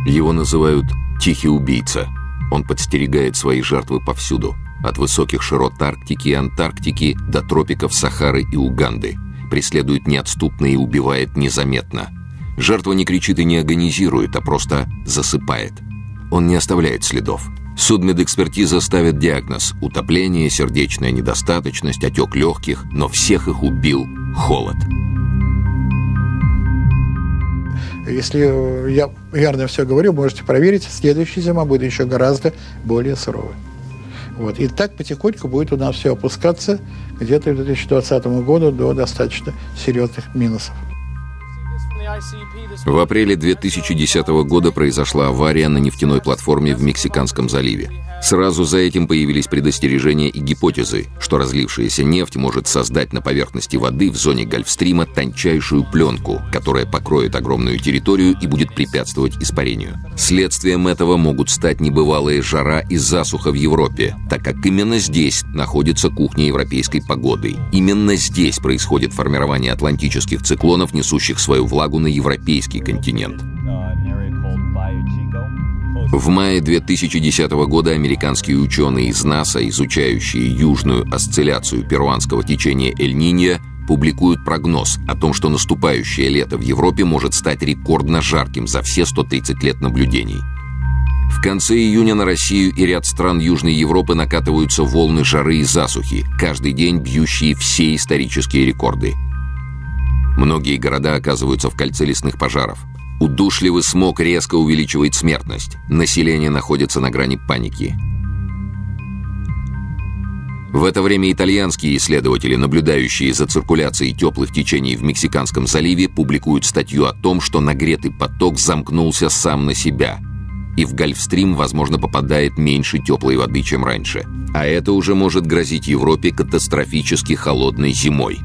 Его называют «тихий убийца». Он подстерегает свои жертвы повсюду, от высоких широт Арктики и Антарктики до тропиков Сахары и Уганды. Преследует неотступно и убивает незаметно. Жертва не кричит и не агонизирует, а просто засыпает. Он не оставляет следов. Судмедэкспертиза ставит диагноз – утопление, сердечная недостаточность, отек легких, но всех их убил холод. Если я верно все говорю, можете проверить, следующая зима будет еще гораздо более суровой. Вот. И так потихоньку будет у нас все опускаться где-то к 2020 году до достаточно серьезных минусов. В апреле 2010 года произошла авария на нефтяной платформе в Мексиканском заливе. Сразу за этим появились предостережения и гипотезы, что разлившаяся нефть может создать на поверхности воды в зоне Гольфстрима тончайшую пленку, которая покроет огромную территорию и будет препятствовать испарению. Следствием этого могут стать небывалая жара и засуха в Европе, так как именно здесь находится кухня европейской погоды. Именно здесь происходит формирование атлантических циклонов, несущих свою влагу на европейский континент. В мае 2010 года американские ученые из НАСА, изучающие южную осцилляцию перуанского течения Эль-Ниньо, публикуют прогноз о том, что наступающее лето в Европе может стать рекордно жарким за все 130 лет наблюдений. В конце июня на Россию и ряд стран Южной Европы накатываются волны жары и засухи, каждый день бьющие все исторические рекорды. Многие города оказываются в кольце лесных пожаров. Удушливый смог резко увеличивает смертность. Население находится на грани паники. В это время итальянские исследователи, наблюдающие за циркуляцией теплых течений в Мексиканском заливе, публикуют статью о том, что нагретый поток замкнулся сам на себя. И в Гольфстрим, возможно, попадает меньше теплой воды, чем раньше. А это уже может грозить Европе катастрофически холодной зимой.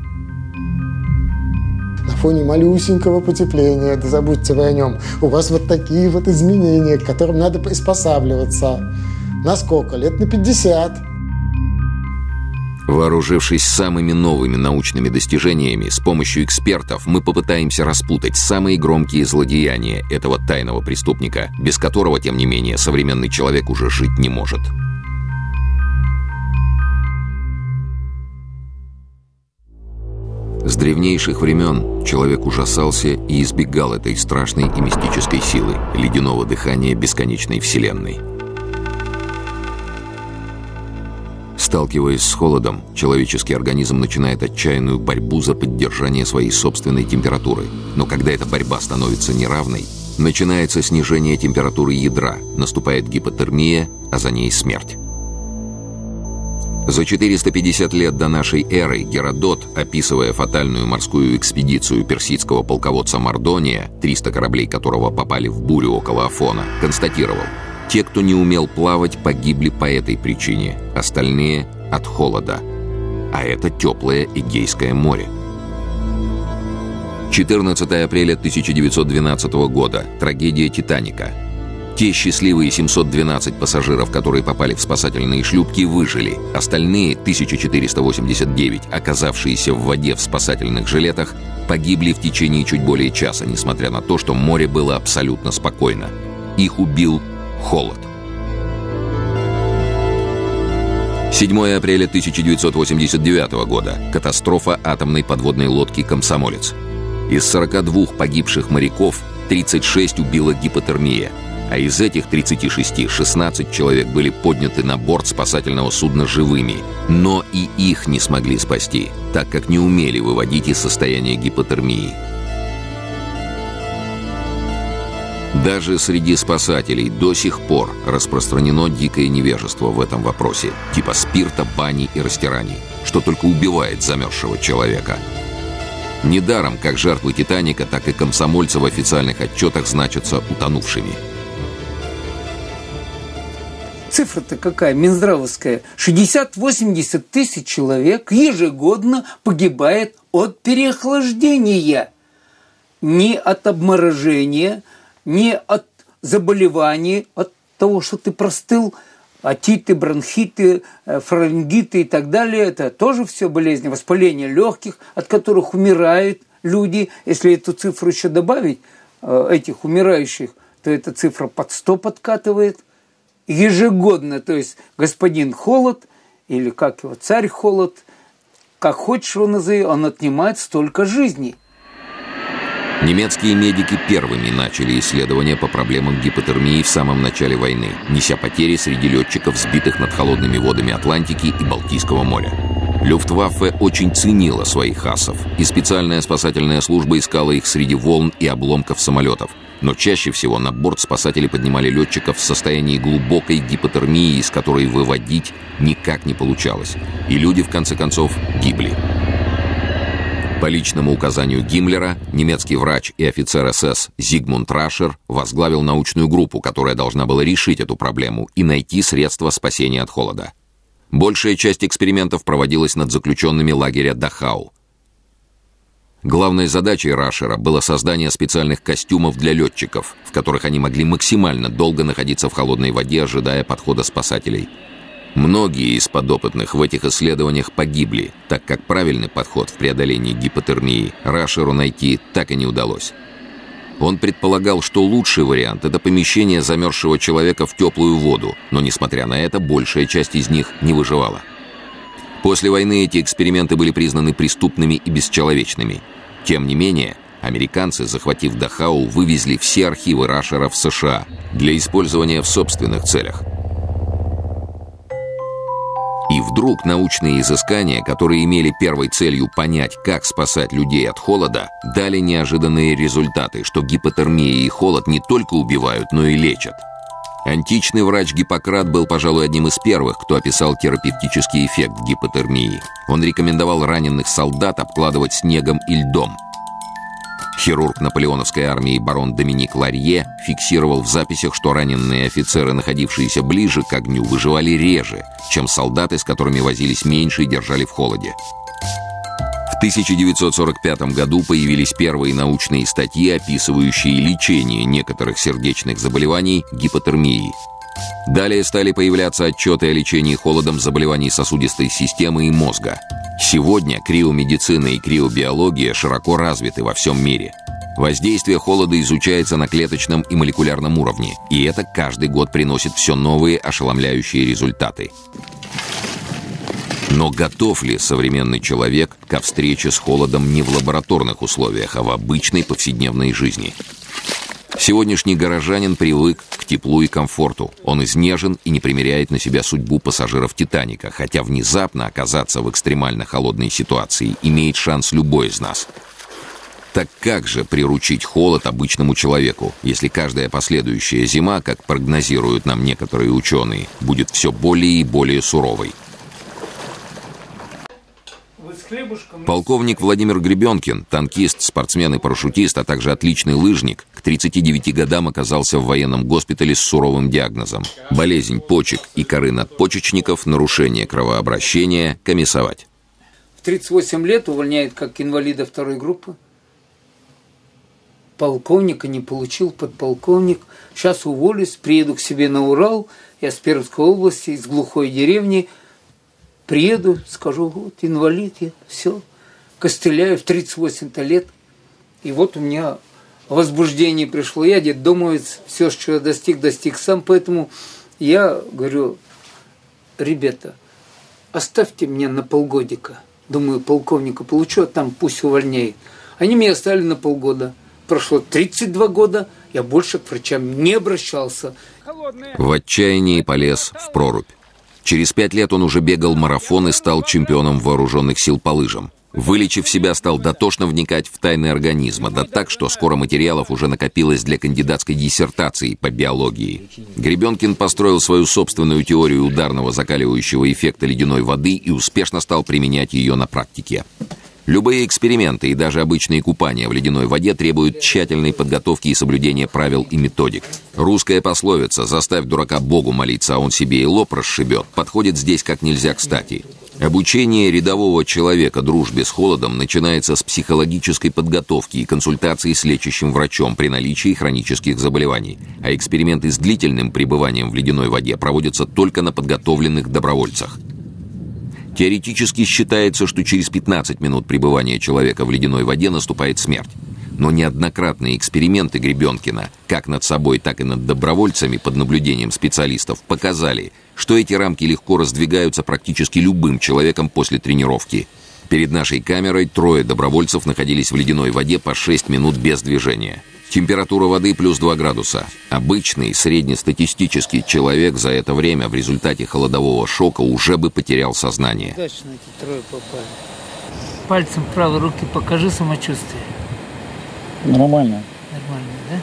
На фоне малюсенького потепления, да забудьте вы о нем, у вас вот такие вот изменения, к которым надо приспосабливаться. На сколько? Лет на 50. Вооружившись самыми новыми научными достижениями, с помощью экспертов мы попытаемся распутать самые громкие злодеяния этого тайного преступника, без которого, тем не менее, современный человек уже жить не может. С древнейших времен человек ужасался и избегал этой страшной и мистической силы, ледяного дыхания бесконечной вселенной. Сталкиваясь с холодом, человеческий организм начинает отчаянную борьбу за поддержание своей собственной температуры. Но когда эта борьба становится неравной, начинается снижение температуры ядра, наступает гипотермия, а за ней смерть. За 450 лет до нашей эры Геродот, описывая фатальную морскую экспедицию персидского полководца Мардония, 300 кораблей которого попали в бурю около Афона, констатировал: те, кто не умел плавать, погибли по этой причине, остальные — от холода. А это теплое Эгейское море. 14 апреля 1912 года. Трагедия «Титаника». Те счастливые 712 пассажиров, которые попали в спасательные шлюпки, выжили. Остальные 1489, оказавшиеся в воде в спасательных жилетах, погибли в течение чуть более часа, несмотря на то, что море было абсолютно спокойно. Их убил холод. 7 апреля 1989 года. Катастрофа атомной подводной лодки «Комсомолец». Из 42 погибших моряков 36 убила гипотермия. А из этих 36 16 человек были подняты на борт спасательного судна живыми. Но и их не смогли спасти, так как не умели выводить из состояния гипотермии. Даже среди спасателей до сих пор распространено дикое невежество в этом вопросе, типа спирта, бани и растираний, что только убивает замерзшего человека. Недаром как жертвы «Титаника», так и комсомольцы в официальных отчетах значатся утонувшими. Цифра-то какая, минздравовская. 60-80 тысяч человек ежегодно погибает от переохлаждения. Не от обморожения, не от заболеваний, от того, что ты простыл, отиты, бронхиты, фарингиты и так далее. Это тоже все болезни, воспаление легких, от которых умирают люди. Если эту цифру еще добавить, этих умирающих, то эта цифра под 100 подкатывает. Ежегодно, то есть господин Холод, или как его, царь Холод, как хочешь его назови, он отнимает столько жизней. Немецкие медики первыми начали исследования по проблемам гипотермии в самом начале войны, неся потери среди летчиков, сбитых над холодными водами Атлантики и Балтийского моря. Люфтваффе очень ценила своих асов, и специальная спасательная служба искала их среди волн и обломков самолетов. Но чаще всего на борт спасатели поднимали летчиков в состоянии глубокой гипотермии, из которой выводить никак не получалось. И люди, в конце концов, гибли. По личному указанию Гиммлера, немецкий врач и офицер СС Зигмунд Рашер возглавил научную группу, которая должна была решить эту проблему и найти средства спасения от холода. Большая часть экспериментов проводилась над заключенными лагеря Дахау. Главной задачей Рашера было создание специальных костюмов для летчиков, в которых они могли максимально долго находиться в холодной воде, ожидая подхода спасателей. Многие из подопытных в этих исследованиях погибли, так как правильный подход в преодолении гипотермии Рашеру найти так и не удалось. Он предполагал, что лучший вариант – это помещение замерзшего человека в теплую воду, но, несмотря на это, большая часть из них не выживала. После войны эти эксперименты были признаны преступными и бесчеловечными. Тем не менее, американцы, захватив Дахау, вывезли все архивы Рашера в США для использования в собственных целях. И вдруг научные изыскания, которые имели первой целью понять, как спасать людей от холода, дали неожиданные результаты, что гипотермия и холод не только убивают, но и лечат. Античный врач Гиппократ был, пожалуй, одним из первых, кто описал терапевтический эффект гипотермии. Он рекомендовал раненых солдат обкладывать снегом и льдом. Хирург наполеоновской армии барон Доминик Ларье фиксировал в записях, что раненые офицеры, находившиеся ближе к огню, выживали реже, чем солдаты, с которыми возились меньше и держали в холоде. В 1945 году появились первые научные статьи, описывающие лечение некоторых сердечных заболеваний гипотермией. Далее стали появляться отчеты о лечении холодом заболеваний сосудистой системы и мозга. Сегодня криомедицина и криобиология широко развиты во всем мире. Воздействие холода изучается на клеточном и молекулярном уровне, и это каждый год приносит все новые ошеломляющие результаты. Но готов ли современный человек ко встрече с холодом не в лабораторных условиях, а в обычной повседневной жизни? Сегодняшний горожанин привык к теплу и комфорту. Он изнежен и не примеряет на себя судьбу пассажиров «Титаника», хотя внезапно оказаться в экстремально холодной ситуации имеет шанс любой из нас. Так как же приручить холод обычному человеку, если каждая последующая зима, как прогнозируют нам некоторые ученые, будет все более и более суровой? Полковник Владимир Гребенкин, танкист, спортсмен и парашютист, а также отличный лыжник, к 39 годам оказался в военном госпитале с суровым диагнозом: болезнь почек и коры надпочечников, нарушение кровообращения, комиссовать. В 38 лет увольняют как инвалида второй группы. Полковника не получил, подполковник. Сейчас уволюсь, приеду к себе на Урал. Я с Пермской области, из глухой деревни. Приеду, скажу: вот инвалид я, все, костыляю в 38-то лет. И вот у меня возбуждение пришло. Я детдомовец, все, что я достиг сам. Поэтому я говорю: ребята, оставьте меня на полгодика. Думаю, полковника получу, а там пусть увольняет. Они меня оставили на полгода. Прошло 32 года, я больше к врачам не обращался. В отчаянии полез в прорубь. Через 5 лет он уже бегал марафон и стал чемпионом вооруженных сил по лыжам. Вылечив себя, стал дотошно вникать в тайны организма, да так, что скоро материалов уже накопилось для кандидатской диссертации по биологии. Гребенкин построил свою собственную теорию ударного закаливающего эффекта ледяной воды и успешно стал применять ее на практике. Любые эксперименты и даже обычные купания в ледяной воде требуют тщательной подготовки и соблюдения правил и методик. Русская пословица «заставь дурака Богу молиться, а он себе и лоб расшибет» подходит здесь как нельзя кстати. Обучение рядового человека дружбе с холодом начинается с психологической подготовки и консультации с лечащим врачом при наличии хронических заболеваний, а эксперименты с длительным пребыванием в ледяной воде проводятся только на подготовленных добровольцах. Теоретически считается, что через 15 минут пребывания человека в ледяной воде наступает смерть. Но неоднократные эксперименты Гребенкина, как над собой, так и над добровольцами под наблюдением специалистов, показали, что эти рамки легко раздвигаются практически любым человеком после тренировки. Перед нашей камерой 3 добровольцев находились в ледяной воде по 6 минут без движения. Температура воды плюс 2 градуса. Обычный среднестатистический человек за это время в результате холодового шока уже бы потерял сознание. Удачно эти 3 попали. Пальцем правой руки покажи самочувствие. Нормально. Нормально, да?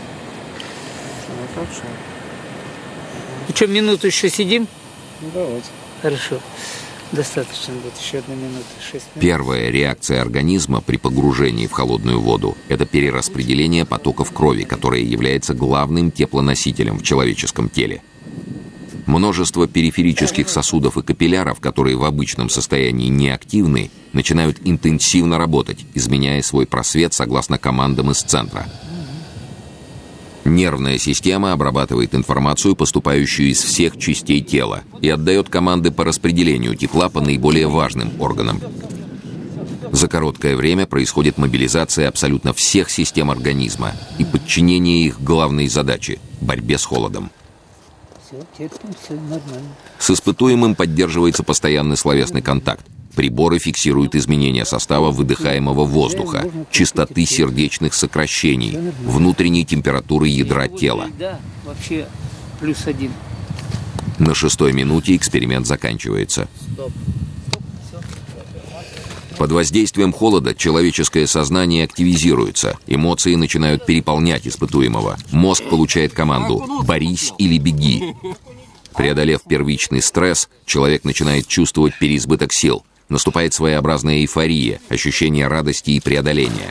Ну что, минуту еще сидим? Ну, давайте. Хорошо. Достаточно будет еще 1 минута, 6 минут. Первая реакция организма при погружении в холодную воду – это перераспределение потоков крови, которое является главным теплоносителем в человеческом теле. Множество периферических сосудов и капилляров, которые в обычном состоянии неактивны, начинают интенсивно работать, изменяя свой просвет согласно командам из центра. Нервная система обрабатывает информацию, поступающую из всех частей тела, и отдает команды по распределению тепла по наиболее важным органам. За короткое время происходит мобилизация абсолютно всех систем организма и подчинение их главной задаче – борьбе с холодом. Все нормально. С испытуемым поддерживается постоянный словесный контакт. Приборы фиксируют изменения состава выдыхаемого воздуха, частоты сердечных сокращений, внутренней температуры ядра тела. Да, вообще +1. На 6-й минуте эксперимент заканчивается. Под воздействием холода человеческое сознание активизируется, эмоции начинают переполнять испытуемого. Мозг получает команду «борись или беги». Преодолев первичный стресс, человек начинает чувствовать переизбыток сил. Наступает своеобразная эйфория, ощущение радости и преодоления.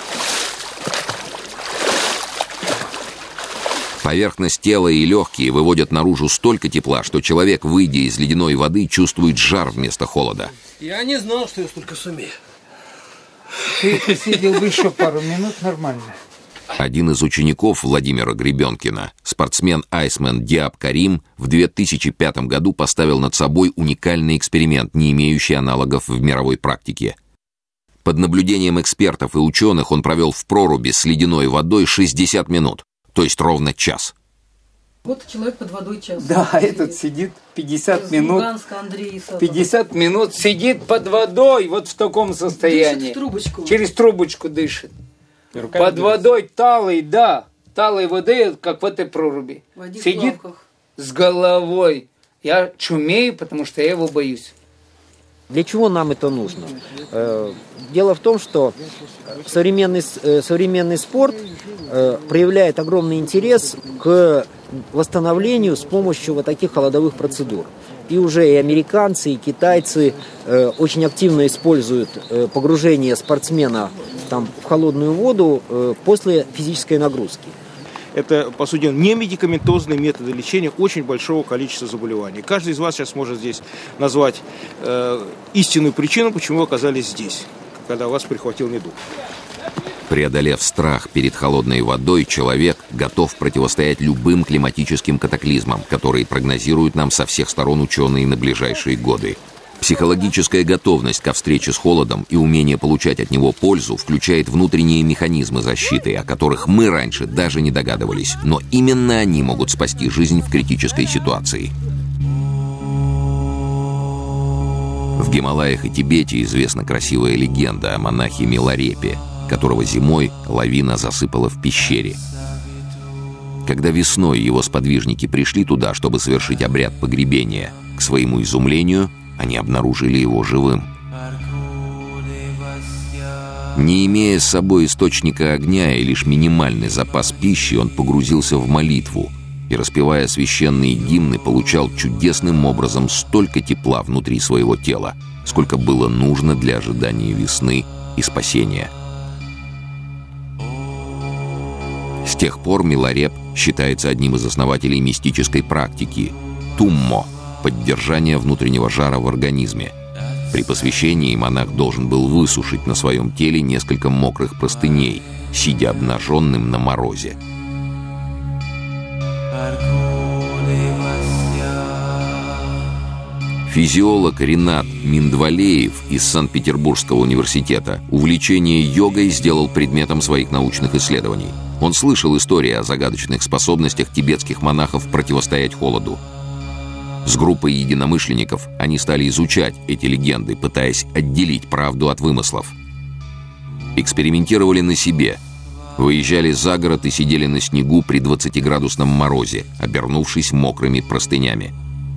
Поверхность тела и легкие выводят наружу столько тепла, что человек, выйдя из ледяной воды, чувствует жар вместо холода. Я не знал, что я столько сумею. Ты посидел бы еще пару минут, нормально. Один из учеников Владимира Гребенкина, спортсмен-айсмен Диаб Карим, в 2005 году поставил над собой уникальный эксперимент, не имеющий аналогов в мировой практике. Под наблюдением экспертов и ученых он провел в проруби с ледяной водой 60 минут, то есть ровно час. Вот человек под водой час. Да, этот сидит 50 минут. Луганска, Андрей Исатов. 50 минут сидит под водой, вот в таком состоянии. Дышит в трубочку. Через трубочку дышит. Под водой талой, да. Талой воды, как в этой проруби. Сидит с головой. Я чумею, потому что я его боюсь. Для чего нам это нужно? Дело в том, что современный спорт проявляет огромный интерес к восстановлению с помощью вот таких холодовых процедур. И уже и американцы, и китайцы очень активно используют погружение спортсмена там, в холодную воду после физической нагрузки. Это, по сути, не медикаментозные методы лечения очень большого количества заболеваний. Каждый из вас сейчас может здесь назвать истинную причину, почему вы оказались здесь, когда вас прихватил недуг. Преодолев страх перед холодной водой, человек готов противостоять любым климатическим катаклизмам, которые прогнозируют нам со всех сторон ученые на ближайшие годы. Психологическая готовность ко встрече с холодом и умение получать от него пользу включает внутренние механизмы защиты, о которых мы раньше даже не догадывались. Но именно они могут спасти жизнь в критической ситуации. В Гималаях и Тибете известна красивая легенда о монахе Миларепе, которого зимой лавина засыпала в пещере. Когда весной его сподвижники пришли туда, чтобы совершить обряд погребения, к своему изумлению они обнаружили его живым. Не имея с собой источника огня и лишь минимальный запас пищи, он погрузился в молитву и, распевая священные гимны, получал чудесным образом столько тепла внутри своего тела, сколько было нужно для ожидания весны и спасения. С тех пор Милареп считается одним из основателей мистической практики – туммо – поддержание внутреннего жара в организме. При посвящении монах должен был высушить на своем теле несколько мокрых простыней, сидя обнаженным на морозе. Физиолог Ринат Миндвалеев из Санкт-Петербургского университета увлечение йогой сделал предметом своих научных исследований. Он слышал истории о загадочных способностях тибетских монахов противостоять холоду. С группой единомышленников они стали изучать эти легенды, пытаясь отделить правду от вымыслов. Экспериментировали на себе. Выезжали за город и сидели на снегу при 20-градусном морозе, обернувшись мокрыми простынями.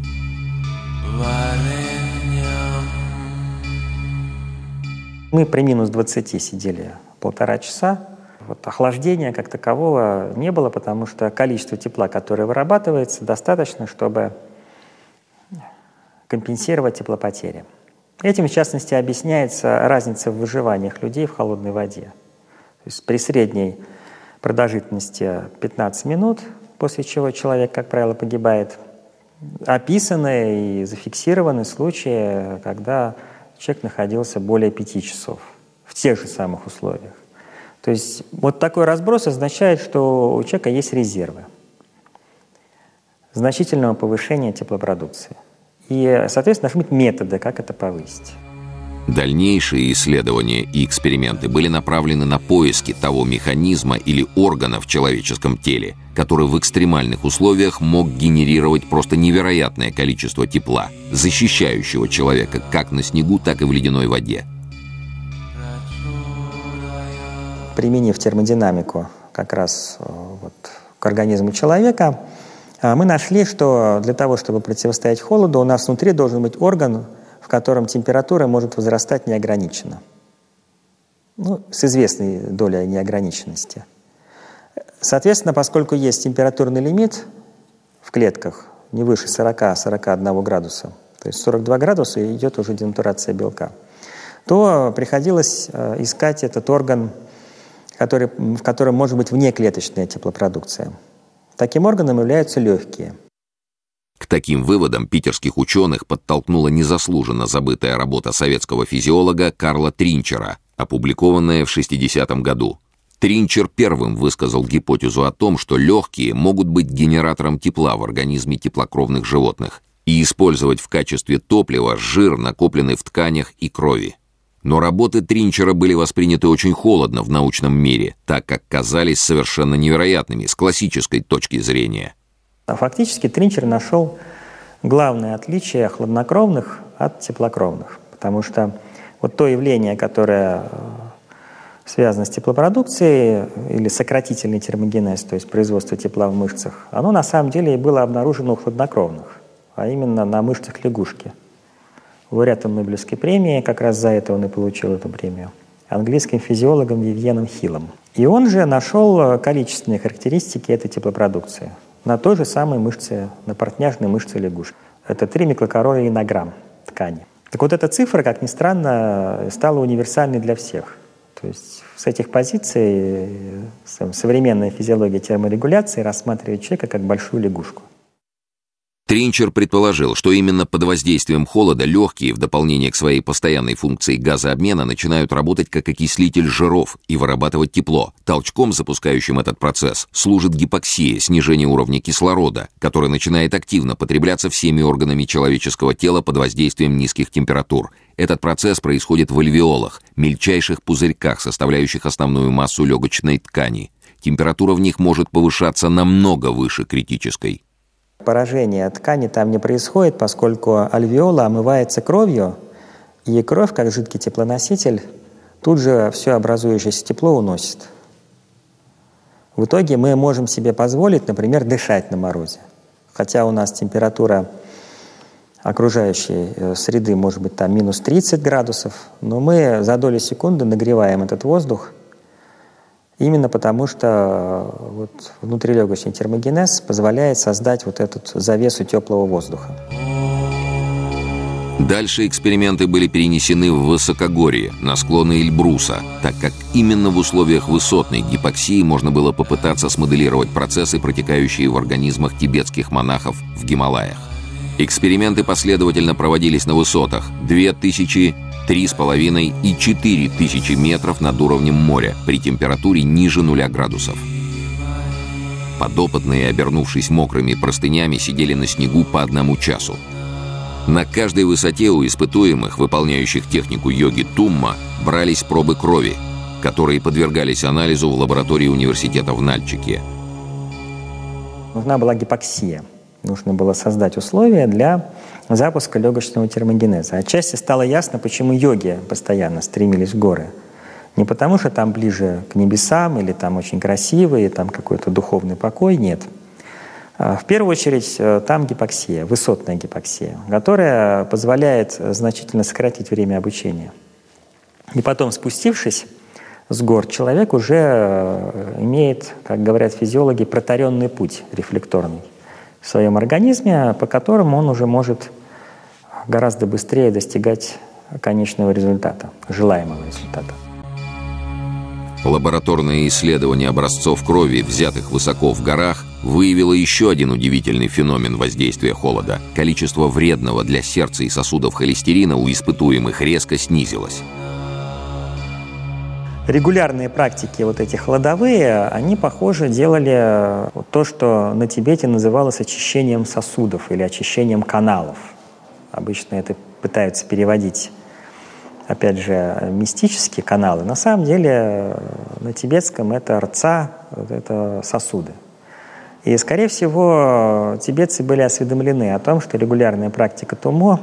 Мы при минус 20 сидели 1,5 часа. Охлаждения как такового не было, потому что количество тепла, которое вырабатывается, достаточно, чтобы компенсировать теплопотери. Этим, в частности, объясняется разница в выживаниях людей в холодной воде. То есть при средней продолжительности 15 минут, после чего человек, как правило, погибает, описаны и зафиксированы случаи, когда человек находился более 5 часов в тех же самых условиях. То есть вот такой разброс означает, что у человека есть резервы значительного повышения теплопродукции. И, соответственно, должны быть методы, как это повысить. Дальнейшие исследования и эксперименты были направлены на поиски того механизма или органа в человеческом теле, который в экстремальных условиях мог генерировать просто невероятное количество тепла, защищающего человека как на снегу, так и в ледяной воде. Применив термодинамику как раз к организму человека, мы нашли, что для того, чтобы противостоять холоду, у нас внутри должен быть орган, в котором температура может возрастать неограниченно. С известной долей неограниченности. Соответственно, поскольку есть температурный лимит в клетках не выше 40-41 градуса, то есть 42 градуса и идет уже денатурация белка, то приходилось искать этот орган, в котором может быть внеклеточная теплопродукция. Таким органом являются легкие. К таким выводам питерских ученых подтолкнула незаслуженно забытая работа советского физиолога Карла Тринчера, опубликованная в 60-м году. Тринчер первым высказал гипотезу о том, что легкие могут быть генератором тепла в организме теплокровных животных и использовать в качестве топлива жир, накопленный в тканях и крови. Но работы Тринчера были восприняты очень холодно в научном мире, так как казались совершенно невероятными с классической точки зрения. Фактически Тринчер нашел главное отличие хладнокровных от теплокровных, потому что то явление, которое связано с теплопродукцией или сократительный термогенез, то есть производство тепла в мышцах, оно на самом деле и было обнаружено у хладнокровных, а именно на мышцах лягушки. Лауреатом Нобелевской премии, как раз за это он и получил эту премию, английским физиологом Вивьеном Хиллом. И он же нашел количественные характеристики этой теплопродукции на той же самой мышце, на портняжной мышце лягушки. Это 3 микрокалории на грамм ткани. Так вот эта цифра, как ни странно, стала универсальной для всех. То есть с этих позиций современная физиология терморегуляции рассматривает человека как большую лягушку. Тринчер предположил, что именно под воздействием холода легкие, в дополнение к своей постоянной функции газообмена, начинают работать как окислитель жиров и вырабатывать тепло. Толчком, запускающим этот процесс, служит гипоксия, снижение уровня кислорода, который начинает активно потребляться всеми органами человеческого тела под воздействием низких температур. Этот процесс происходит в альвеолах, мельчайших пузырьках, составляющих основную массу легочной ткани. Температура в них может повышаться намного выше критической. Поражение ткани там не происходит, поскольку альвеола омывается кровью, и кровь, как жидкий теплоноситель, тут же все образующееся тепло уносит. В итоге мы можем себе позволить, например, дышать на морозе. Хотя у нас температура окружающей среды может быть там минус 30 градусов, но мы за долю секунды нагреваем этот воздух, именно потому что внутрилегочный термогенез позволяет создать эту завесу теплого воздуха. Дальше эксперименты были перенесены в высокогорье, на склоны Эльбруса, так как именно в условиях высотной гипоксии можно было попытаться смоделировать процессы, протекающие в организмах тибетских монахов в Гималаях. Эксперименты последовательно проводились на высотах 2000, 3,5 и 4000 метров над уровнем моря при температуре ниже 0 градусов. Подопытные, обернувшись мокрыми простынями, сидели на снегу по 1 часу. На каждой высоте у испытуемых, выполняющих технику йоги Тумма, брались пробы крови, которые подвергались анализу в лаборатории университета в Нальчике. Нужна была гипоксия. Нужно было создать условия для запуска легочного термогенеза. Отчасти стало ясно, почему йоги постоянно стремились в горы. Не потому, что там ближе к небесам, или там очень красиво, и там какой-то духовный покой, нет. В первую очередь, там гипоксия, высотная гипоксия, которая позволяет значительно сократить время обучения. И потом, спустившись с гор, человек уже имеет, как говорят физиологи, протаренный путь рефлекторный в своем организме, по которому он уже может гораздо быстрее достигать конечного результата, желаемого результата. Лабораторное исследование образцов крови, взятых высоко в горах, выявило еще один удивительный феномен воздействия холода. Количество вредного для сердца и сосудов холестерина у испытуемых резко снизилось. Регулярные практики вот эти холодовые, они, похоже, делали то, что на Тибете называлось очищением сосудов или очищением каналов. Обычно это пытаются переводить, опять же, мистические каналы. На самом деле на тибетском это рца, это сосуды. И, скорее всего, тибетцы были осведомлены о том, что регулярная практика тумо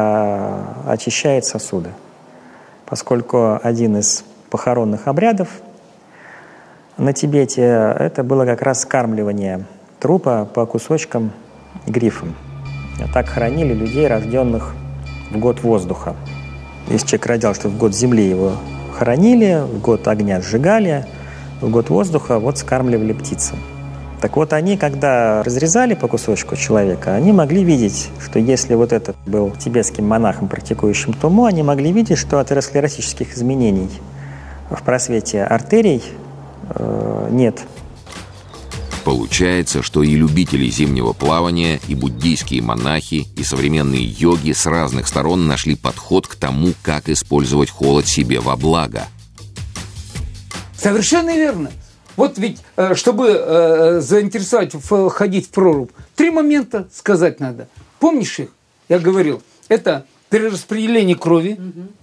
очищает сосуды, поскольку один из похоронных обрядов на Тибете это было как раз скармливание трупа по кусочкам грифом. Так хоронили людей, рожденных в год воздуха. Если человек родился в год земли, его хоронили, в год огня сжигали, в год воздуха вот скармливали птицам. Так вот, они, когда разрезали по кусочку человека, они могли видеть, что если вот этот был тибетским монахом, практикующим тумо, они могли видеть, что атеросклеротических изменений в просвете артерий нет. Получается, что и любители зимнего плавания, и буддийские монахи, и современные йоги с разных сторон нашли подход к тому, как использовать холод себе во благо. Совершенно верно. Вот ведь, чтобы заинтересовать, входить в прорубь, 3 момента сказать надо. Помнишь их? Я говорил, это перераспределение крови.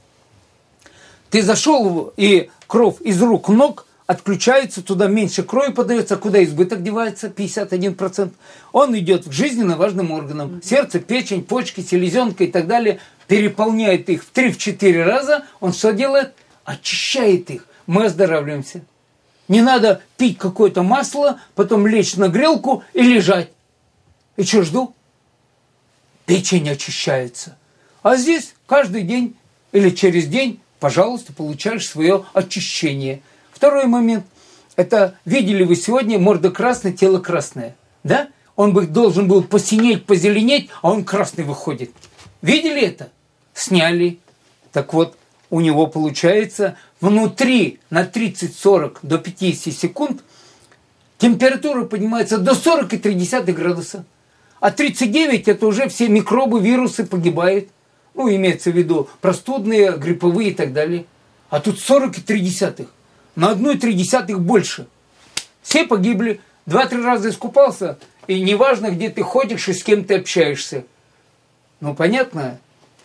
Ты зашел, и кровь из рук, ног отключается, туда меньше крови подается, куда избыток девается, 51%. Он идет к жизненно важным органам. Сердце, печень, почки, селезенка и так далее. Переполняет их в 3-4 раза. Он что делает? Очищает их. Мы оздоравливаемся. Не надо пить какое-то масло, потом лечь на грелку и лежать. И что жду? Печень очищается. А здесь каждый день или через день, пожалуйста, получаешь свое очищение. Второй момент. Это видели вы сегодня морда красная, тело красное. Да? Он бы должен был посинеть, позеленеть, а он красный выходит. Видели это? Сняли. Так вот, у него получается внутри на 30-40 до 50 секунд температура поднимается до 40,3 градуса. А 39 это уже все микробы, вирусы погибают. Ну, имеется в виду простудные, грипповые и так далее. А тут 40,3. На 1,3 больше. Все погибли. 2-3 раза искупался. И неважно, где ты ходишь и с кем ты общаешься. Ну, понятно,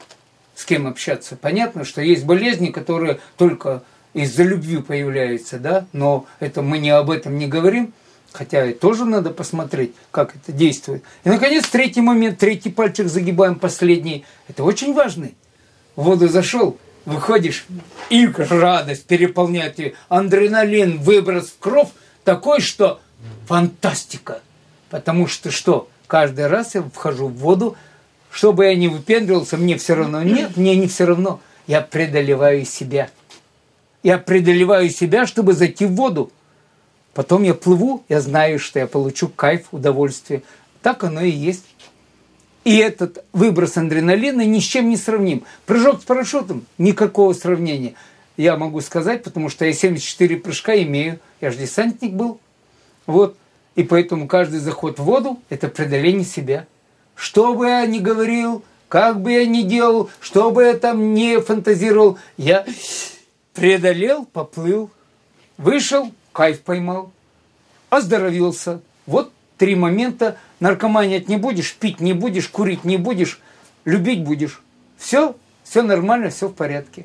с кем общаться. Понятно, что есть болезни, которые только из-за любви появляются, да? Но это мы не об этом не говорим. Хотя и тоже надо посмотреть, как это действует. И, наконец, 3-й момент, 3-й пальчик загибаем, последний. Это очень важный. В воду зашел, выходишь, и радость переполняет тебя. Адреналин, выброс в кровь такой, что фантастика. Потому что что? Каждый раз я вхожу в воду, чтобы я не выпендривался, мне все равно. Нет, мне не все равно. Я преодолеваю себя. Я преодолеваю себя, чтобы зайти в воду. Потом я плыву, я знаю, что я получу кайф, удовольствие. Так оно и есть. И этот выброс адреналина ни с чем не сравним. Прыжок с парашютом – никакого сравнения. Я могу сказать, потому что я 74 прыжка имею. Я же десантник был. Вот. И поэтому каждый заход в воду – это преодоление себя. Что бы я ни говорил, как бы я ни делал, что бы я там не фантазировал, я преодолел, поплыл, вышел, кайф поймал, оздоровился. Вот 3 момента. Наркоманить не будешь, пить не будешь, курить не будешь. любить будешь. Все нормально, все в порядке.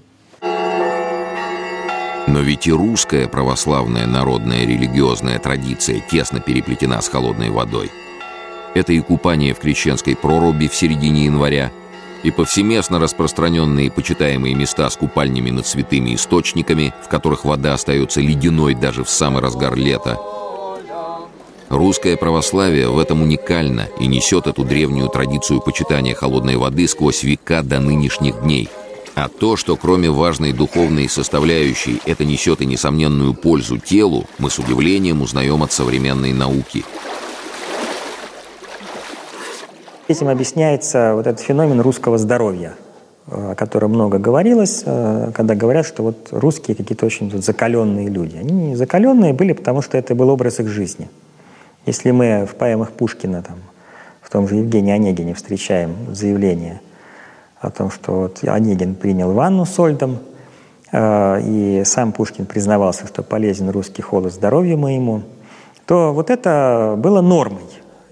Но ведь и русская православная народная религиозная традиция тесно переплетена с холодной водой. Это и купание в крещенской проруби в середине января, и повсеместно распространенные почитаемые места с купальнями над святыми источниками, в которых вода остается ледяной даже в самый разгар лета. Русское православие в этом уникально и несет эту древнюю традицию почитания холодной воды сквозь века до нынешних дней. А то, что кроме важной духовной составляющей это несет и несомненную пользу телу, мы с удивлением узнаем от современной науки. Этим объясняется вот этот феномен русского здоровья, о котором много говорилось, когда говорят, что вот русские какие-то очень закаленные люди. Они закаленные были, потому что это был образ их жизни. Если мы в поэмах Пушкина, там, в том же Евгении Онегине встречаем заявление о том, что вот Онегин принял ванну со льдом, и сам Пушкин признавался, что полезен русский холод здоровью моему, то вот это было нормой.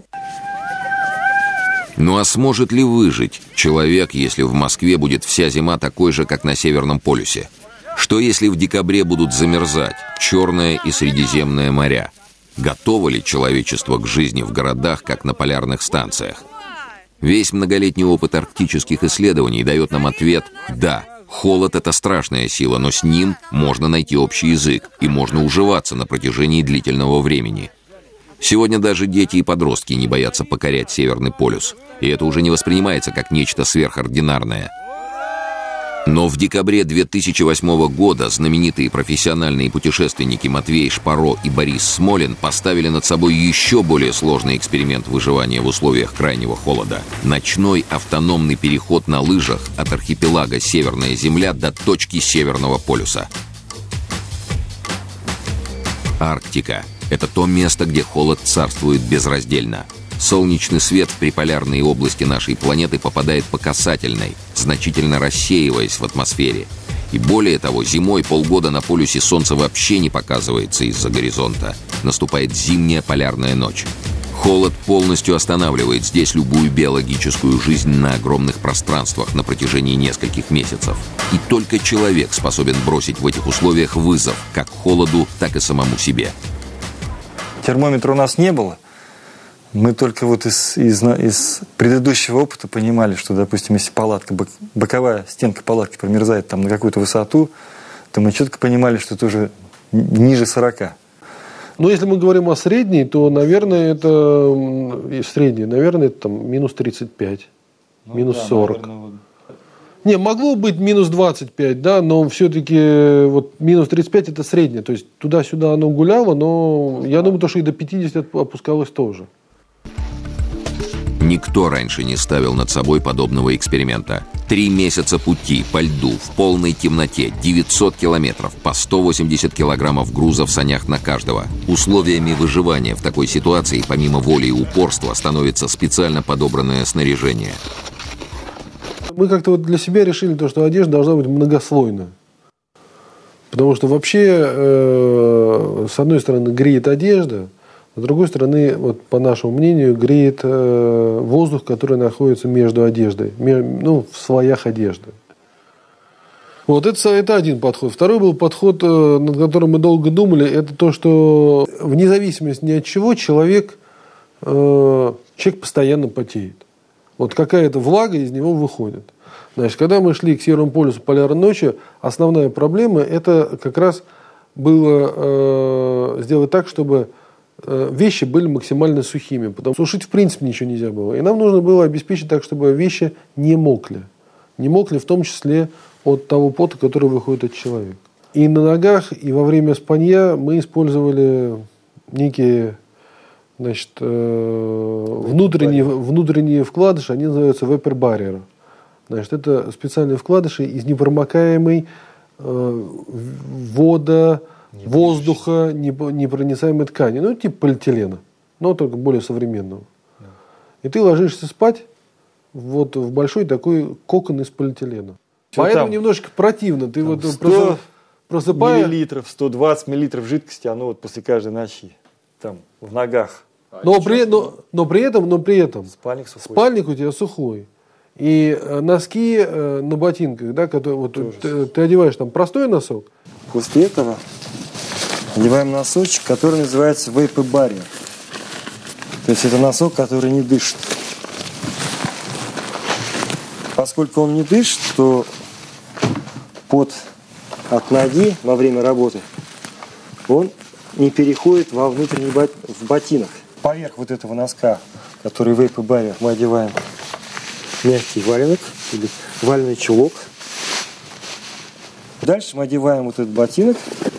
Ну а сможет ли выжить человек, если в Москве будет вся зима такой же, как на Северном полюсе? Что если в декабре будут замерзать Черное и Средиземное моря? Готово ли человечество к жизни в городах, как на полярных станциях? Весь многолетний опыт арктических исследований дает нам ответ «да». Холод – это страшная сила, но с ним можно найти общий язык и можно уживаться на протяжении длительного времени. Сегодня даже дети и подростки не боятся покорять Северный полюс, и это уже не воспринимается как нечто сверхординарное. Но в декабре 2008 года знаменитые профессиональные путешественники Матвей Шпаро и Борис Смолин поставили над собой еще более сложный эксперимент выживания в условиях крайнего холода. Ночной автономный переход на лыжах от архипелага Северная Земля до точки Северного полюса. Арктика – это то место, где холод царствует безраздельно. Солнечный свет в приполярные области нашей планеты попадает по касательной, значительно рассеиваясь в атмосфере. И более того, зимой полгода на полюсе солнце вообще не показывается из-за горизонта. Наступает зимняя полярная ночь. Холод полностью останавливает здесь любую биологическую жизнь на огромных пространствах на протяжении нескольких месяцев. И только человек способен бросить в этих условиях вызов как холоду, так и самому себе. Термометра у нас не было. Мы только вот из предыдущего опыта понимали, что, допустим, если палатка, боковая стенка палатки промерзает там на какую-то высоту, то мы четко понимали, что это уже ниже 40. Но если мы говорим о средней, то, наверное, это средней, наверное, это там минус 35, минус 40. Наверное, Не, могло быть минус 25, да, но все-таки вот минус 35 это среднее. То есть туда-сюда оно гуляло, но я думаю, что и до 50 опускалось тоже. Никто раньше не ставил над собой подобного эксперимента. 3 месяца пути по льду, в полной темноте, 900 километров, по 180 килограммов груза в санях на каждого. Условиями выживания в такой ситуации, помимо воли и упорства, становится специально подобранное снаряжение. Мы как-то вот для себя решили, что одежда должна быть многослойная. Потому что вообще, с одной стороны, греет одежда, с другой стороны, вот, по нашему мнению, греет воздух, который находится между одеждой, в слоях одежды. Вот это один подход. Второй был подход, над которым мы долго думали, это то, что вне зависимости ни от чего человек постоянно потеет. Вот какая-то влага из него выходит. Значит, когда мы шли к Северному полюсу полярной ночью, основная проблема это как раз было сделать так, чтобы вещи были максимально сухими, потому что сушить в принципе ничего нельзя было. И нам нужно было обеспечить так, чтобы вещи не мокли. Не мокли в том числе от того пота, который выходит от человека. И на ногах, и во время спанья мы использовали некие внутренние вкладыши, они называются vapor barrier. Значит, это специальные вкладыши из непромокаемой воздуха, непроницаемой ткани. Ну, типа полиэтилена, но только более современного. Да. И ты ложишься спать вот в большой такой кокон из полиэтилена. Все поэтому там, немножко противно. Ты вот 100 миллилитров, 120 миллилитров жидкости, оно вот после каждой ночи там в ногах. Но при этом спальник у тебя сухой. И носки на ботинках, да, которые, вот, ты одеваешь там простой носок. После этого одеваем носочек, который называется Vapor Barrier. То есть это носок, который не дышит. Поскольку он не дышит, то пот от ноги во время работы, он не переходит во внутренний в ботинок. Поверх вот этого носка, который Vapor Barrier, мы одеваем мягкий валенок или валеный чулок. Дальше мы одеваем вот этот ботинок.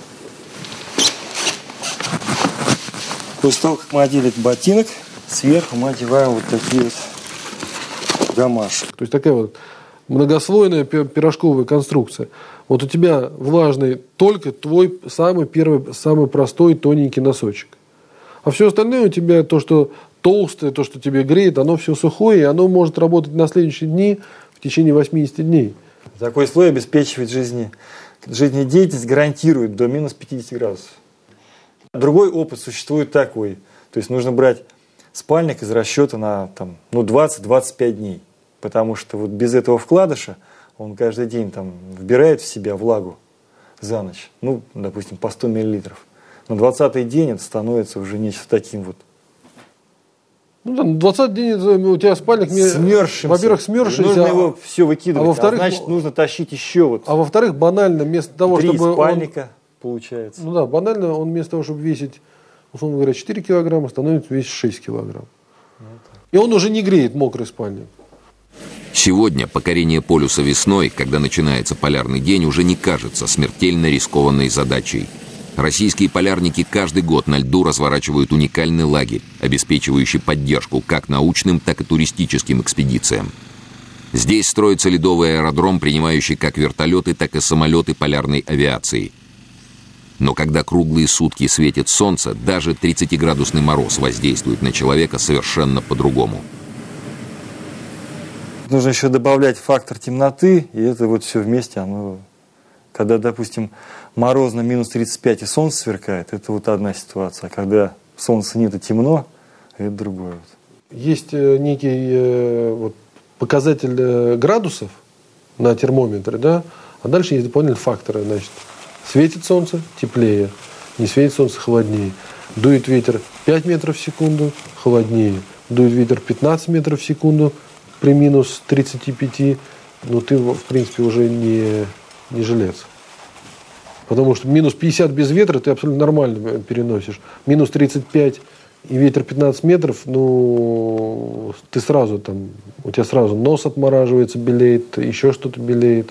После того, как мы одели этот ботинок, сверху мы одеваем вот такие вот гамаши. То есть такая вот многослойная пирожковая конструкция. Вот у тебя влажный только твой самый первый, самый простой тоненький носочек. А все остальное у тебя, то, что толстое, то, что тебе греет, оно все сухое, и оно может работать на следующие дни в течение 80 дней. Такой слой обеспечивает жизнедеятельность, гарантирует до минус 50 градусов. Другой опыт существует такой. То есть нужно брать спальник из расчета на 20-25 дней. Потому что вот без этого вкладыша он каждый день там вбирает в себя влагу за ночь. Допустим, по 100 миллилитров. На 20-й день это становится уже нечто таким вот. На 20-й день у тебя спальник, во-первых, смерзшийся. Нужно его все выкидывать, во-вторых, значит, нужно тащить еще вот. А во-вторых, банально, вместо того, 3 чтобы спальника получается. Банально он вместо того, чтобы весить, условно говоря, 4 килограмма, становится весить 6 килограмм. И он уже не греет мокрый спальник. Сегодня покорение полюса весной, когда начинается полярный день, уже не кажется смертельно рискованной задачей. Российские полярники каждый год на льду разворачивают уникальный лагерь, обеспечивающий поддержку как научным, так и туристическим экспедициям. Здесь строится ледовый аэродром, принимающий как вертолеты, так и самолеты полярной авиации. Но когда круглые сутки светит солнце, даже 30-градусный мороз воздействует на человека совершенно по-другому. Нужно еще добавлять фактор темноты, и это вот все вместе, оно... Когда, допустим, морозно минус 35 и солнце сверкает, это вот одна ситуация. А когда солнца нет и темно, это другое. Есть некий показатель градусов на термометре, да? А дальше есть дополнительные факторы. Значит, светит солнце – теплее, не светит солнце – холоднее. Дует ветер 5 метров в секунду – холоднее. Дует ветер 15 метров в секунду при минус 35, но ты, в принципе, уже не жилец. Потому что минус 50 без ветра ты абсолютно нормально переносишь. Минус 35 и ветер 15 метров, ты сразу там, у тебя сразу нос отмораживается, белеет, еще что-то белеет.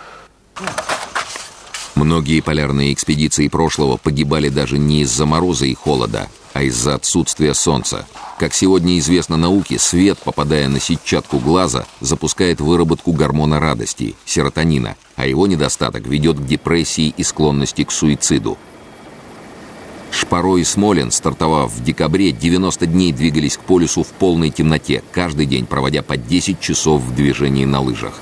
Многие полярные экспедиции прошлого погибали даже не из-за мороза и холода, а из-за отсутствия солнца. Как сегодня известно науке, свет, попадая на сетчатку глаза, запускает выработку гормона радости – серотонина, а его недостаток ведет к депрессии и склонности к суициду. Шпаро и Смолин, стартовав в декабре, 90 дней двигались к полюсу в полной темноте, каждый день проводя по 10 часов в движении на лыжах.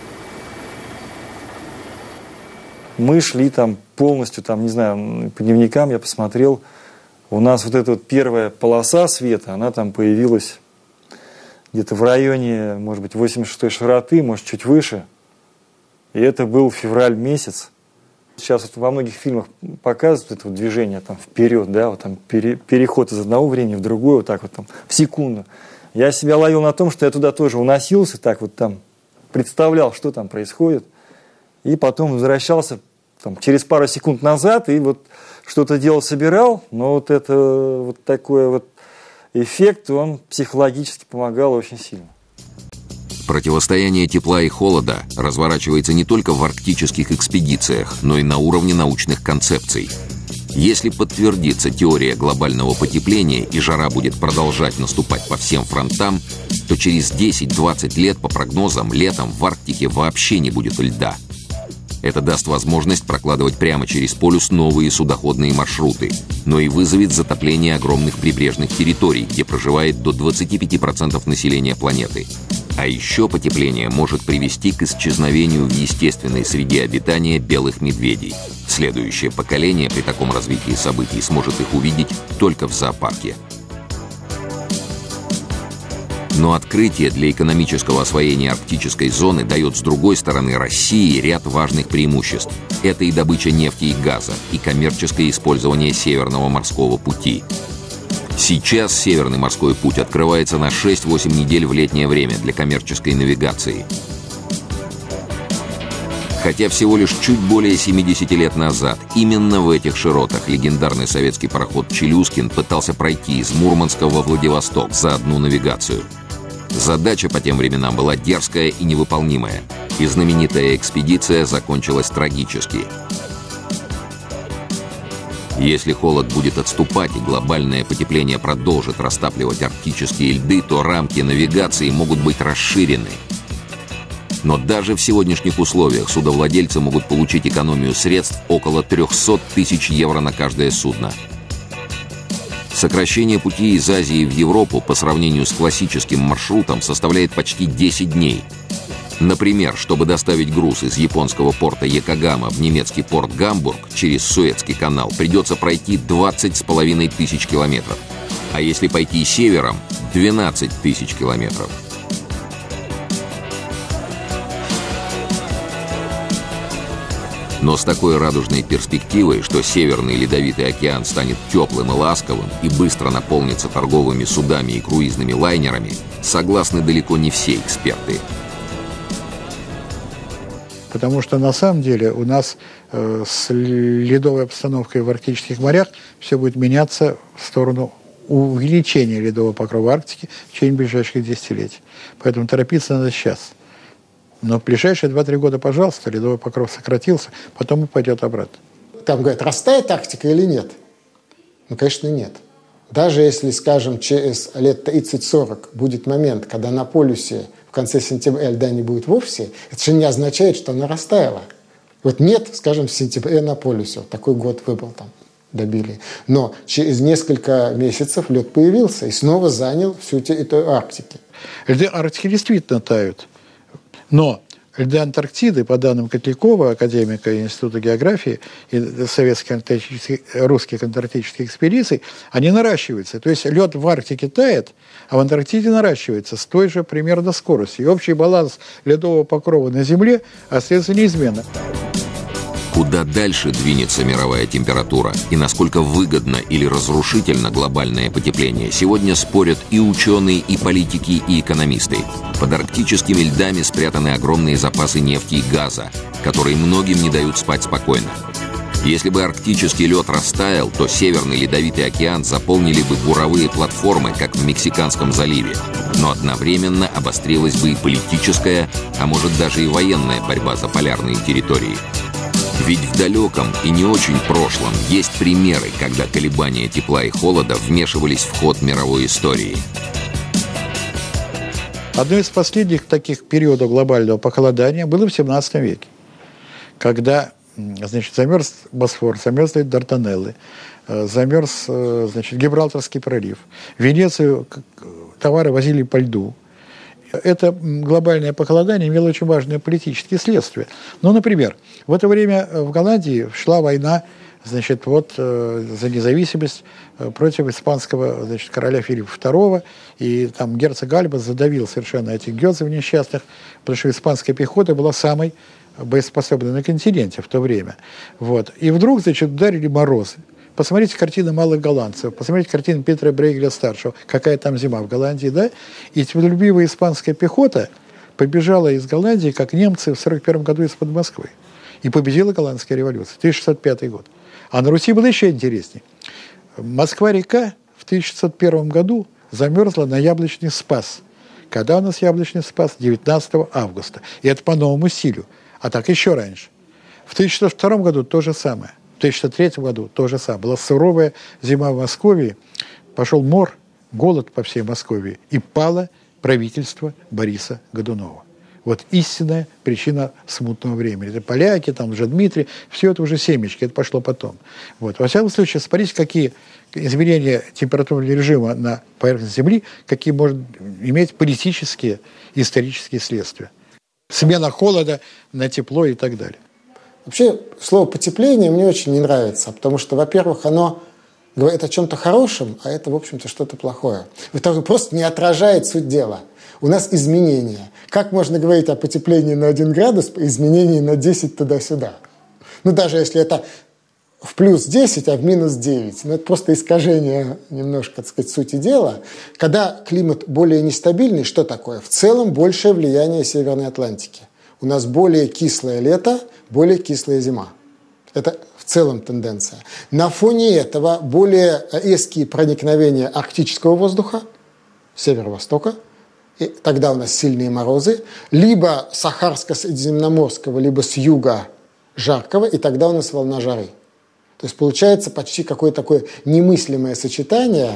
Мы шли там полностью, не знаю, по дневникам я посмотрел, у нас вот эта вот первая полоса света, она там появилась где-то в районе, может быть, 86-й широты, может, чуть выше. И это был февраль месяц. Сейчас вот во многих фильмах показывают это вот движение там вперед, да, вот там переход из одного времени в другое, вот так вот там в секунду. Я себя ловил на том, что я туда тоже уносился, так вот там представлял, что там происходит. И потом возвращался там, через пару секунд назад и вот что-то делал, собирал, но вот это вот такой вот эффект, он психологически помогал очень сильно. Противостояние тепла и холода разворачивается не только в арктических экспедициях, но и на уровне научных концепций. Если подтвердится теория глобального потепления и жара будет продолжать наступать по всем фронтам, то через 10-20 лет, по прогнозам, летом в Арктике вообще не будет льда. Это даст возможность прокладывать прямо через полюс новые судоходные маршруты, но и вызовет затопление огромных прибрежных территорий, где проживает до 25% населения планеты. А еще потепление может привести к исчезновению в естественной среде обитания белых медведей. Следующее поколение при таком развитии событий сможет их увидеть только в зоопарке. Но открытие для экономического освоения арктической зоны дает, с другой стороны, России ряд важных преимуществ. Это и добыча нефти и газа, и коммерческое использование Северного морского пути. Сейчас Северный морской путь открывается на 6-8 недель в летнее время для коммерческой навигации. Хотя всего лишь чуть более 70 лет назад именно в этих широтах легендарный советский пароход «Челюскин» пытался пройти из Мурманска во Владивосток за одну навигацию. Задача по тем временам была дерзкая и невыполнимая, и знаменитая экспедиция закончилась трагически. Если холод будет отступать и глобальное потепление продолжит растапливать арктические льды, то рамки навигации могут быть расширены. Но даже в сегодняшних условиях судовладельцы могут получить экономию средств около 300 тысяч евро на каждое судно. Сокращение пути из Азии в Европу по сравнению с классическим маршрутом составляет почти 10 дней. Например, чтобы доставить груз из японского порта Якогама в немецкий порт Гамбург через Суэцкий канал, придется пройти 20,5 тысяч километров. А если пойти севером – 12 тысяч километров. Но с такой радужной перспективой, что Северный Ледовитый океан станет теплым и ласковым и быстро наполнится торговыми судами и круизными лайнерами, согласны далеко не все эксперты. Потому что на самом деле у нас с ледовой обстановкой в арктических морях все будет меняться в сторону увеличения ледового покрова Арктики в течение ближайших десятилетий. Поэтому торопиться надо сейчас. Но в ближайшие 2-3 года, пожалуйста, ледовый покров сократился, потом и пойдет обратно. Там говорят, растает Арктика или нет? Ну, конечно, нет. Даже если, скажем, через лет 30-40 будет момент, когда на полюсе в конце сентября льда не будет вовсе, это же не означает, что она растаяла. Вот нет, скажем, в сентябре на полюсе. Вот такой год выбрал там, добили. Но через несколько месяцев лед появился и снова занял всю территорию Арктики. Льды Арктики действительно тают. Но льды Антарктиды, по данным Котлякова, академика Института географии и русских антарктических экспедиций, они наращиваются. То есть лед в Арктике тает, а в Антарктиде наращивается с той же примерно скоростью. И общий баланс ледового покрова на Земле остается неизменным. Куда дальше двинется мировая температура и насколько выгодно или разрушительно глобальное потепление, сегодня спорят и ученые, и политики, и экономисты. Под арктическими льдами спрятаны огромные запасы нефти и газа, которые многим не дают спать спокойно. Если бы арктический лед растаял, то Северный Ледовитый океан заполнили бы буровые платформы, как в Мексиканском заливе. Но одновременно обострилась бы и политическая, а может даже и военная борьба за полярные территории. Ведь в далеком и не очень прошлом есть примеры, когда колебания тепла и холода вмешивались в ход мировой истории. Одно из последних таких периодов глобального похолодания было в 17 веке, когда, значит, замерз Босфор, замерзли Дарданеллы, замерз, значит, Гибралтарский пролив. В Венецию товары возили по льду. Это глобальное похолодание имело очень важные политические следствия. Ну, например, в это время в Голландии шла война, значит, вот, за независимость против испанского, значит, короля Филиппа II, и там герцог Альба задавил совершенно этих гёцев несчастных, потому что испанская пехота была самой боеспособной на континенте в то время. Вот. И вдруг, значит, ударили морозы. Посмотрите картины малых голландцев, посмотрите картины Петра Брейгеля-старшего, какая там зима в Голландии, да? И трудолюбивая испанская пехота побежала из Голландии, как немцы в 1941 году из-под Москвы. И победила голландская революция, 1605 год. А на Руси было еще интереснее. Москва-река в 1601 году замерзла на Яблочный Спас. Когда у нас Яблочный Спас? 19 августа. И это по новому стилю. А так еще раньше. В 1602 году то же самое. В 1903 году то же самое. Была суровая зима в Москве, пошел мор, голод по всей Москве, и пало правительство Бориса Годунова. Вот истинная причина смутного времени. Это поляки, там уже Дмитрий, все это уже семечки, это пошло потом. Вот. Во всяком случае, смотрите, какие изменения температурного режима на поверхности Земли, какие может иметь политические и исторические следствия. Смена холода на тепло и так далее. Вообще, слово «потепление» мне очень не нравится, потому что, во-первых, оно говорит о чем-то хорошем, а это, в общем-то, что-то плохое. Во-вторых, просто не отражает суть дела. у нас изменения. Как можно говорить о потеплении на 1 градус по изменении на 10 туда-сюда? Ну, даже если это в плюс 10, а в минус 9. Но это просто искажение немножко, так сказать, сути дела. Когда климат более нестабильный, что такое? В целом большее влияние Северной Атлантики. У нас более кислое лето, более кислая зима. Это в целом тенденция. На фоне этого более резкие проникновения арктического воздуха, северо-востока, и тогда у нас сильные морозы, либо сахарско-средиземноморского, либо с юга жаркого, и тогда у нас волна жары. То есть получается почти какое-то такое немыслимое сочетание.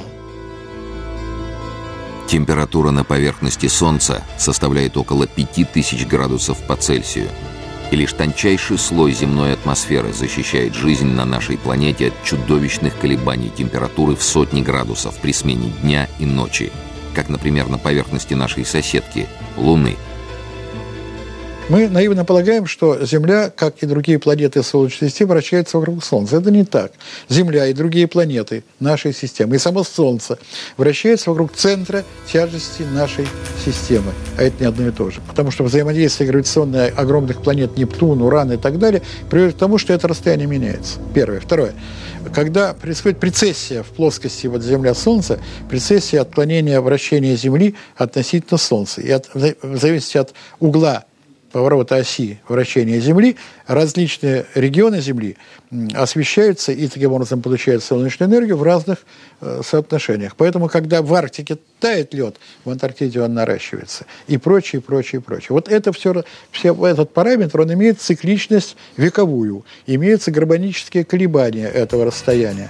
Температура на поверхности Солнца составляет около 5000 градусов по Цельсию. И лишь тончайший слой земной атмосферы защищает жизнь на нашей планете от чудовищных колебаний температуры в сотни градусов при смене дня и ночи, как, например, на поверхности нашей соседки – Луны. Мы наивно полагаем, что Земля, как и другие планеты Солнечной системы, вращается вокруг Солнца. Это не так. Земля и другие планеты нашей системы, и само Солнце вращаются вокруг центра тяжести нашей системы. А это не одно и то же. Потому что взаимодействие гравитационное огромных планет Нептун, Уран и так далее приводит к тому, что это расстояние меняется. Первое. Второе. Когда происходит прецессия в плоскости вот Земля-Солнце, прецессия отклонения вращения Земли относительно Солнца. И в зависимости от угла поворота оси вращения Земли, различные регионы Земли освещаются и таким образом получают солнечную энергию в разных соотношениях. Поэтому, когда в Арктике тает лед, в Антарктиде он наращивается. И прочее, прочее, прочее. Вот это все этот параметр, он имеет цикличность вековую, имеются гармонические колебания этого расстояния.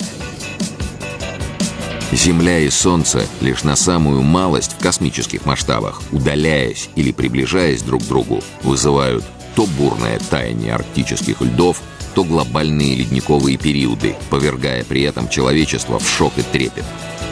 Земля и Солнце лишь на самую малость в космических масштабах, удаляясь или приближаясь друг к другу, вызывают то бурное таяние арктических льдов, то глобальные ледниковые периоды, повергая при этом человечество в шок и трепет.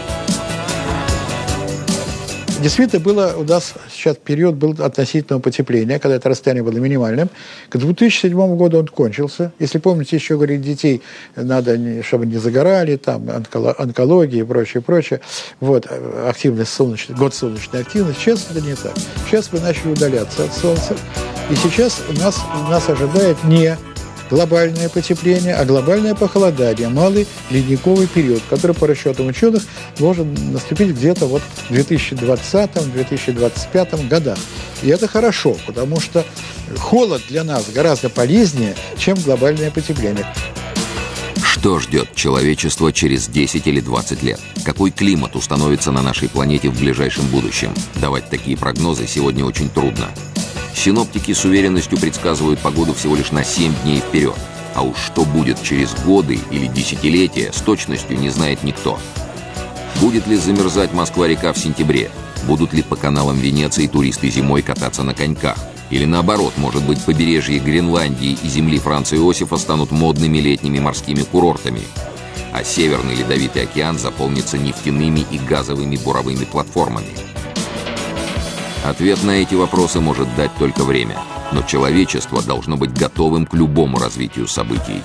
Действительно, было у нас сейчас период был относительного потепления, когда это расстояние было минимальным. К 2007 году он кончился. Если помните, еще говорили, детей надо, чтобы не загорали, там, онкология и прочее, прочее. Вот, активность год солнечной активности. Сейчас это не так. Сейчас мы начали удаляться от Солнца. И сейчас нас ожидает не глобальное потепление, а глобальное похолодание, малый ледниковый период, который, по расчетам ученых, должен наступить где-то вот в 2020-2025 годах. И это хорошо, потому что холод для нас гораздо полезнее, чем глобальное потепление. Что ждет человечество через 10 или 20 лет? Какой климат установится на нашей планете в ближайшем будущем? Давать такие прогнозы сегодня очень трудно. Синоптики с уверенностью предсказывают погоду всего лишь на 7 дней вперед. А уж что будет через годы или десятилетия, с точностью не знает никто. Будет ли замерзать Москва-река в сентябре? Будут ли по каналам Венеции туристы зимой кататься на коньках? Или наоборот, может быть, побережье Гренландии и земли Франца Иосифа станут модными летними морскими курортами? А Северный Ледовитый океан заполнится нефтяными и газовыми буровыми платформами? Ответ на эти вопросы может дать только время. Но человечество должно быть готовым к любому развитию событий.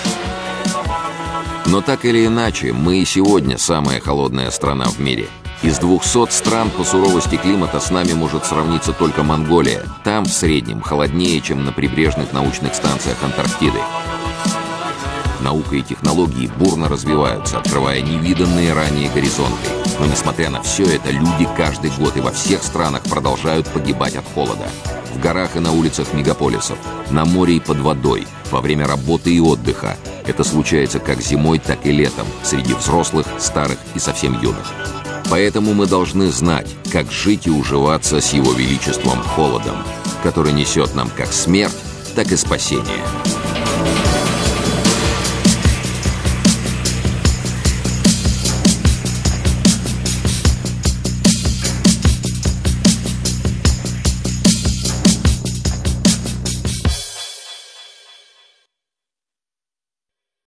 Но так или иначе, мы и сегодня самая холодная страна в мире. Из 200 стран по суровости климата с нами может сравниться только Монголия. Там в среднем холоднее, чем на прибрежных научных станциях Антарктиды. Наука и технологии бурно развиваются, открывая невиданные ранее горизонты. Но несмотря на все это, люди каждый год и во всех странах продолжают погибать от холода. В горах и на улицах мегаполисов, на море и под водой, во время работы и отдыха. Это случается как зимой, так и летом, среди взрослых, старых и совсем юных. Поэтому мы должны знать, как жить и уживаться с Его Величеством холодом, который несет нам как смерть, так и спасение.